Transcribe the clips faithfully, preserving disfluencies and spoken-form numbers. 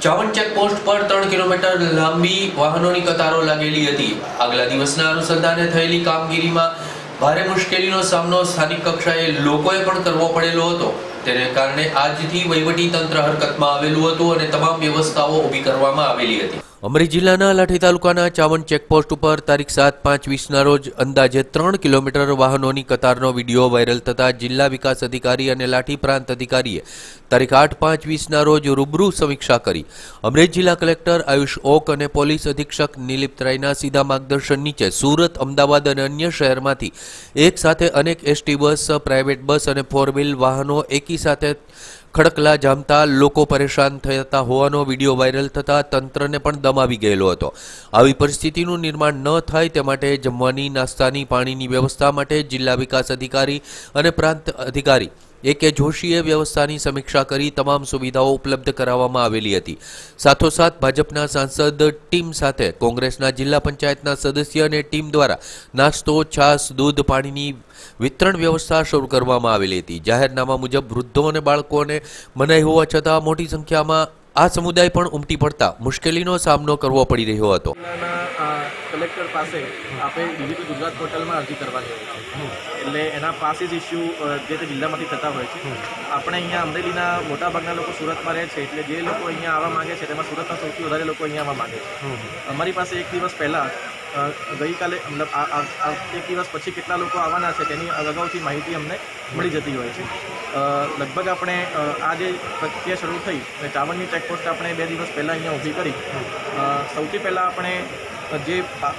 ચાવન checkpost પર ત્રણ kilometre લાંબી વાહનોની કતારો લાગેલી હતી। આગલા દિવસના અનુસંધાને થયેલી કામગીરીમાં ભારે મુશ્કેલીનો સામનો સ્થાનિક કક્ષાએ લોકોએ પણ કરવો પડેલો હતો। તેને કારણે આજથી વહીવટી તંત્ર હરકતમાં આવેલું હતું અને તમામ વ્યવસ્થાઓ ઊભી કરવામાં આવેલી હતી। અમરેલી જિલ્લાના લાઠી તાલુકાના ચાવન ચેકપોસ્ટ ઉપર તારીખ સાત પાંચ વીસના રોજ અંદાજે ત્રણ કિલોમીટર વાહનોની કતારનો વિડીયો વાયરલ થતા જિલ્લા વિકાસ અધિકારી અને લાઠી પ્રાંત અધિકારીએ તારીખ આઠ પાંચ વીસના રોજ રૂબરૂ સમીક્ષા કરી। અમરેલી જિલ્લા કલેક્ટર આયુષ ઓક અને પોલીસ અધિક્ષક નિલિપ્ત રાયના સીધા માર્ગદર્શન નીચે સુરત, અમદાવાદ અને અન્ય શહેરમાંથી એક સાથે અનેક એસટી બસ, પ્રાઇવેટ બસ અને ફોર વ્હીલ વાહનો એકી સાથે ખડકલા જામતા લોકો પરેશાન થતા હોવાનો વિડીયો વાયરલ થતા તંત્રને પણ દમ આવી ગયેલો હતો। આવી પરિસ્થિતિનું નિર્માણ ન થાય તે માટે જમવાની, નાસ્તાની, પાણીની વ્યવસ્થા માટે જિલ્લા વિકાસ અધિકારી અને પ્રાંત અધિકારી એ કે જોશીએ વ્યવસ્થાની સમીક્ષા કરી તમામ સુવિધાઓ ઉપલબ્ધ કરાવવામાં આવેલી હતી। સાથોસાથ ભાજપના સાંસદ ટીમ સાથે કોંગ્રેસના જિલ્લા પંચાયતના સદસ્ય અને ટીમ દ્વારા નાસ્તો, છાશ, દૂધ, પાણીની વિતરણ વ્યવસ્થા શરૂ કરવામાં આવેલી હતી। જાહેરનામા મુજબ વૃદ્ધો અને બાળકોને મનાઈ હોવા છતાં મોટી સંખ્યામાં આ સમુદાય પણ ઉમટી પડતા મુશ્કેલીનો સામનો કરવો પડી રહ્યો હતો। કલેક્ટર પાસે આપણે ડિજિટલ ગુજરાત પોર્ટલમાં અરજી કરવાની હોય છે, એટલે એના પાસે જ ઇસ્યુ જે તે જિલ્લામાંથી થતા હોય છે। આપણે અહીંયા અમરેલીના મોટાભાગના લોકો સુરતમાં રહે છે, એટલે જે લોકો અહીંયા આવવા માગે છે તેમાં સુરતના સૌથી વધારે લોકો અહીંયા આવવા માગે છે। અમારી પાસે એક દિવસ પહેલાં ગઈકાલે મતલબ એક દિવસ પછી કેટલા લોકો આવવાના છે તેની અગાઉથી માહિતી અમને મળી જતી હોય છે। લગભગ આપણે આ જે પ્રક્રિયા શરૂ થઈ અને ચાવનની ચેકપોસ્ટ આપણે બે દિવસ પહેલાં અહીંયા ઊભી કરી। સૌથી પહેલાં આપણે જે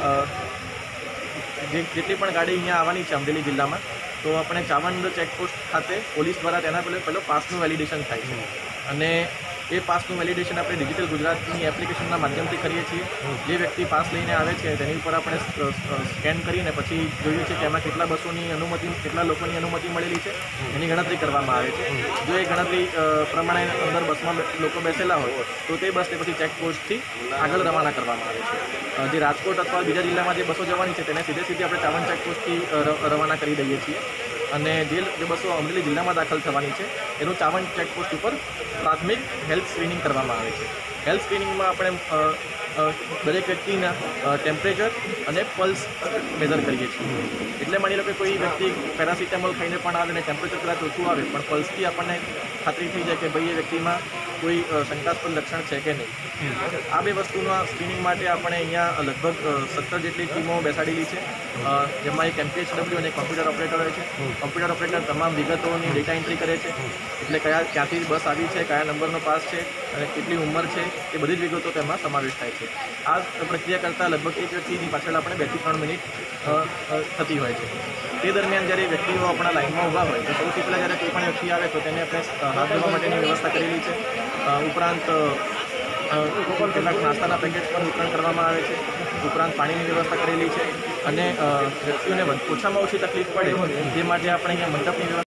જેટલી પણ ગાડી અહીંયા આવવાની છે અમરેલી જિલ્લામાં, તો આપણે ચાવન ચેકપોસ્ટ ખાતે પોલીસ દ્વારા તેના પહેલાં પહેલો પાસનું વેલિડેશન થાય છે અને એ પાસનું વેલિડેશન આપણે ડિજિટલ ગુજરાતની એપ્લિકેશનના માધ્યમથી કરીએ છીએ। જે વ્યક્તિ પાસ લઈને આવે છે તેની ઉપર આપણે સ્કેન કરીને પછી જોઈએ છીએ કે એમાં કેટલા બસોની અનુમતિ, કેટલા લોકોની અનુમતિ મળેલી છે એની ગણતરી કરવામાં આવે છે। જો એ ગણતરી પ્રમાણે અંદર બસમાં લોકો બેસેલા હોય તો તે બસને પછી ચેકપોસ્ટથી આગળ રવાના કરવામાં આવે છે। જે રાજકોટ અથવા બીજા જિલ્લામાં જે બસો જવાની છે તેને સીધે સીધી આપણે ચાવન ચેકપોસ્ટથી રવાના કરી દઈએ છીએ અને જે જે બસો અમરેલી જિલ્લામાં દાખલ થવાની છે એનું ચાવન ચેકપોસ્ટ ઉપર પ્રાથમિક હેલ્થ સ્ક્રીનિંગ કરવામાં આવે છે। હેલ્થ સ્ક્રીનિંગમાં આપણે દરેક વ્યક્તિના ટેમ્પરેચર અને પલ્સ મેઝર કરીએ છીએ। એટલે માની લો કે કોઈ વ્યક્તિ પેરાસિટામોલ ખાઈને પણ આવે અને ટેમ્પરેચર કદાચ ઓછું આવે પણ પલ્સથી આપણને ખાતરી થઈ જાય કે ભાઈ એ વ્યક્તિમાં કોઈ શંકાસ્પદ લક્ષણ છે કે નહીં। આ બે વસ્તુના સ્ક્રીનિંગ માટે આપણે અહીંયા લગભગ સત્તર જેટલી ટીમો બેસાડેલી છે, જેમાં એક એમપીએચડબલ્યુ અને કોમ્પ્યુટર ઓપરેટર હોય છે। કોમ્પ્યુટર ઓપરેટર તમામ વિગતોની ડેટા એન્ટ્રી કરે છે, એટલે કયા ક્યાંથી બસ આવી છે, કયા નંબરનો પાસ છે અને કેટલી ઉંમર છે એ બધી જ વિગતો તેમાં સમાવેશ થાય છે। આ પ્રક્રિયા કરતાં લગભગ એક વ્યક્તિની પાછળ આપણે બેથી ત્રણ મિનિટ થતી હોય છે। તે દરમિયાન જ્યારે વ્યક્તિઓ આપણા લાઇનમાં ઊભા હોય તો સૌથી પહેલાં જ્યારે કોઈ પણ વ્યક્તિ આવે તો તેને આપણે હાથ ધોવા માટેની વ્યવસ્થા કરેલી છે। ઉપરાંત કેટલાક નાસ્તાના પેકેટ પણ વિતરણ કરવામાં આવે છે, ઉપરાંત પાણીની વ્યવસ્થા કરેલી છે અને વ્યક્તિઓને ઓછામાં ઓછી તકલીફ પડે તે માટે આપણે અહીંયા મંડપની વ્યવસ્થા